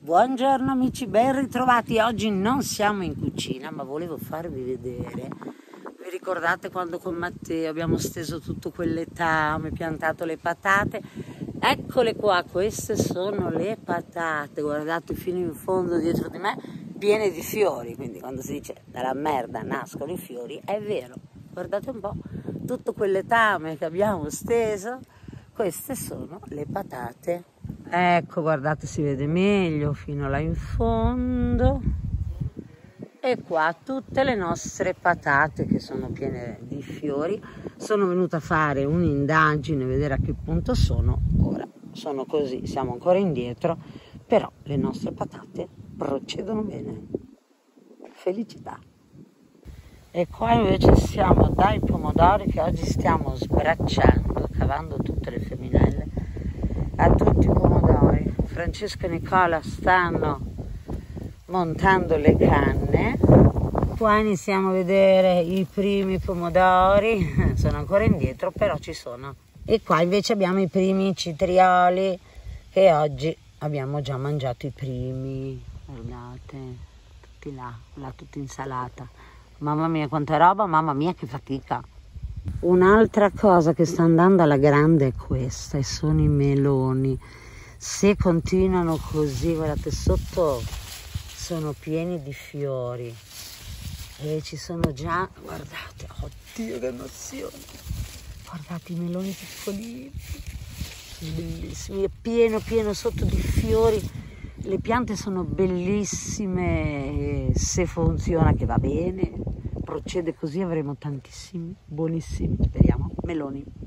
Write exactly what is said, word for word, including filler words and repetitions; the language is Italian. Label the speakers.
Speaker 1: Buongiorno amici, ben ritrovati. Oggi non siamo in cucina, ma volevo farvi vedere. Vi ricordate quando con Matteo abbiamo steso tutto quel letame, piantato le patate? Eccole qua, queste sono le patate. Guardate fino in fondo dietro di me, piene di fiori. Quindi quando si dice dalla merda nascono i fiori, è vero. Guardate un po', tutto quel letame che abbiamo steso, queste sono le patate. Ecco, guardate, si vede meglio fino là in fondo. E qua tutte le nostre patate che sono piene di fiori. Sono venuta a fare un'indagine, vedere a che punto sono. Ora sono così, siamo ancora indietro, però le nostre patate procedono bene. Felicità. E qua invece siamo dai pomodori che oggi stiamo sbracciando, cavando tutte le femminelle a tutti i pomodori. Francesco e Nicola stanno montando le canne. Qua iniziamo a vedere i primi pomodori, sono ancora indietro però ci sono. E qua invece abbiamo i primi citrioli che oggi abbiamo già mangiato i primi. Guardate, tutti là, là tutta insalata. Mamma mia quanta roba, mamma mia che fatica. Un'altra cosa che sta andando alla grande è questa, e sono i meloni. Se continuano così, guardate, sotto sono pieni di fiori e ci sono già, guardate, oddio che emozione, guardate i meloni piccolini, bellissimi, è pieno pieno sotto di fiori. Le piante sono bellissime, se funziona che va bene, procede così avremo tantissimi, buonissimi, speriamo, meloni.